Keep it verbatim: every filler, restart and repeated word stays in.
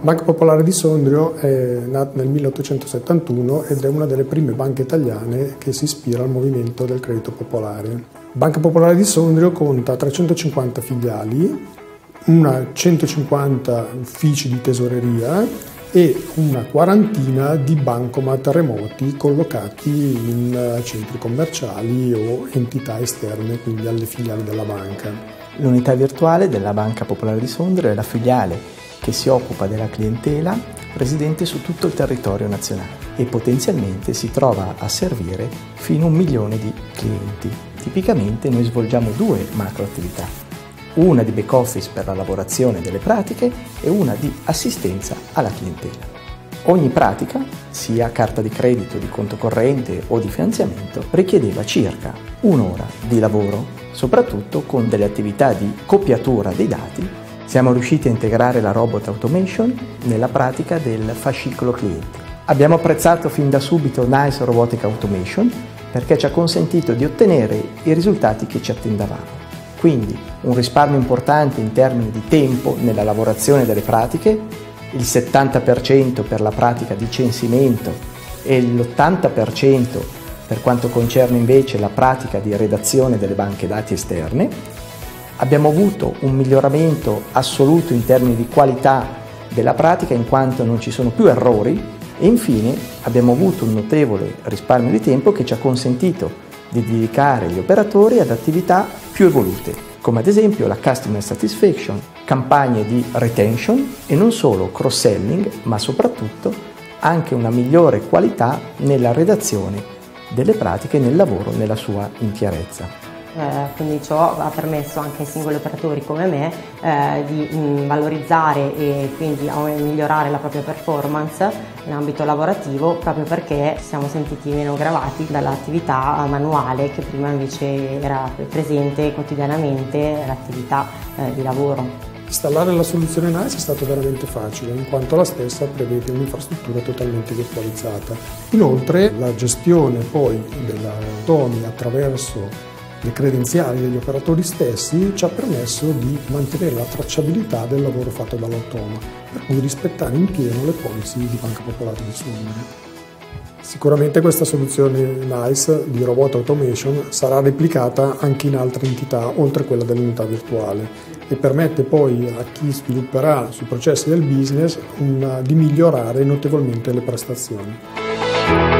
Banca Popolare di Sondrio è nata nel milleottocentosettantuno ed è una delle prime banche italiane che si ispira al movimento del credito popolare. Banca Popolare di Sondrio conta trecentocinquanta filiali, una centocinquanta uffici di tesoreria e una quarantina di bancomat remoti collocati in centri commerciali o entità esterne, quindi alle filiali della banca. L'unità virtuale della Banca Popolare di Sondrio è la filiale che si occupa della clientela residente su tutto il territorio nazionale e potenzialmente si trova a servire fino a un milione di clienti. Tipicamente noi svolgiamo due macro attività, una di back office per la lavorazione delle pratiche e una di assistenza alla clientela. Ogni pratica, sia carta di credito, di conto corrente o di finanziamento, richiedeva circa un'ora di lavoro, soprattutto con delle attività di copiatura dei dati. Siamo riusciti a integrare la robot automation nella pratica del fascicolo clienti. Abbiamo apprezzato fin da subito NICE Robotic Automation perché ci ha consentito di ottenere i risultati che ci attendavamo. Quindi un risparmio importante in termini di tempo nella lavorazione delle pratiche, il settanta per cento per la pratica di censimento e l'ottanta per cento per quanto concerne invece la pratica di redazione delle banche dati esterne. Abbiamo avuto un miglioramento assoluto in termini di qualità della pratica in quanto non ci sono più errori e infine abbiamo avuto un notevole risparmio di tempo che ci ha consentito di dedicare gli operatori ad attività più evolute, come ad esempio la customer satisfaction, campagne di retention e non solo cross-selling, ma soprattutto anche una migliore qualità nella redazione delle pratiche e nel lavoro nella sua interezza. Eh, quindi ciò ha permesso anche ai singoli operatori come me eh, di mh, valorizzare e quindi migliorare la propria performance in ambito lavorativo, proprio perché ci siamo sentiti meno gravati dall'attività manuale che prima invece era presente quotidianamente l'attività eh, di lavoro. Installare la soluzione NICE è stato veramente facile, in quanto la stessa prevede un'infrastruttura totalmente virtualizzata. Inoltre la gestione poi della Tomi attraverso le credenziali degli operatori stessi ci ha permesso di mantenere la tracciabilità del lavoro fatto dall'Automa, per cui rispettare in pieno le policy di Banca Popolare di Sondrio. Sicuramente questa soluzione NICE di Robot Automation sarà replicata anche in altre entità oltre quella dell'unità virtuale e permette poi a chi svilupperà sui processi del business una, di migliorare notevolmente le prestazioni.